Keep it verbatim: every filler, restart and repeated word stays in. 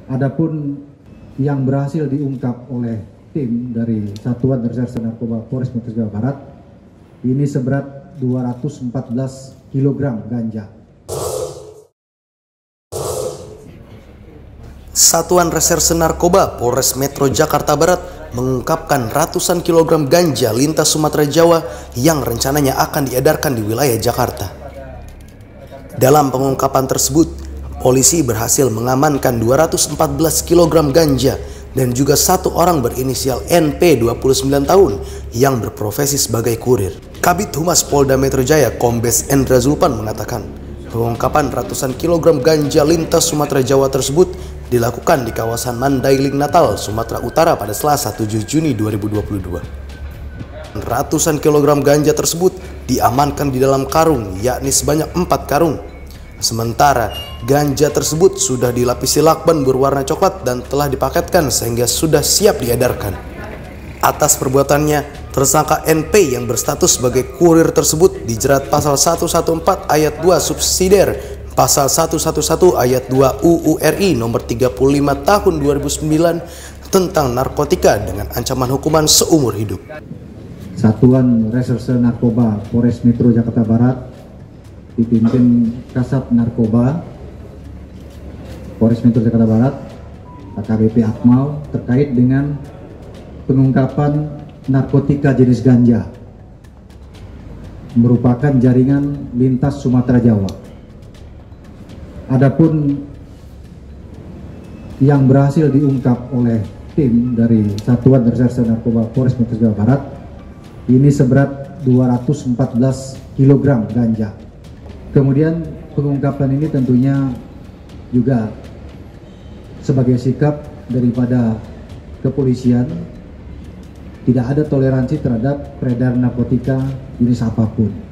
Adapun yang berhasil diungkap oleh tim dari Satuan Reserse Narkoba Polres Metro Jaya Barat ini seberat dua ratus empat belas kilogram ganja. Satuan Reserse Narkoba Polres Metro Jakarta Barat mengungkapkan ratusan kilogram ganja lintas Sumatera Jawa yang rencananya akan diedarkan di wilayah Jakarta. Dalam pengungkapan tersebut, polisi berhasil mengamankan dua ratus empat belas kilogram ganja dan juga satu orang berinisial N P dua puluh sembilan tahun yang berprofesi sebagai kurir. Kabid Humas Polda Metro Jaya Kombes Endra Zulpan mengatakan, pengungkapan ratusan kilogram ganja lintas Sumatera Jawa tersebut dilakukan di kawasan Mandailing Natal, Sumatera Utara pada Selasa tujuh Juni dua ribu dua puluh dua. Ratusan kilogram ganja tersebut diamankan di dalam karung, yakni sebanyak empat karung. Sementara ganja tersebut sudah dilapisi lakban berwarna coklat dan telah dipaketkan sehingga sudah siap diedarkan. Atas perbuatannya, tersangka N P yang berstatus sebagai kurir tersebut dijerat pasal seratus empat belas ayat dua subsidiar pasal seratus sebelas ayat dua U U R I nomor tiga puluh lima tahun dua ribu sembilan tentang narkotika dengan ancaman hukuman seumur hidup. Satuan Reserse Narkoba Polres Metro Jakarta Barat dipimpin Kasat Narkoba Polres Metro Jakarta Barat A K B P Akmal terkait dengan pengungkapan narkotika jenis ganja merupakan jaringan lintas Sumatera Jawa. Adapun yang berhasil diungkap oleh tim dari Satuan Reserse Narkoba Polres Metro Jaya Barat ini seberat dua ratus empat belas kilogram ganja. Kemudian pengungkapan ini tentunya juga sebagai sikap daripada kepolisian, tidak ada toleransi terhadap peredaran narkotika jenis apapun.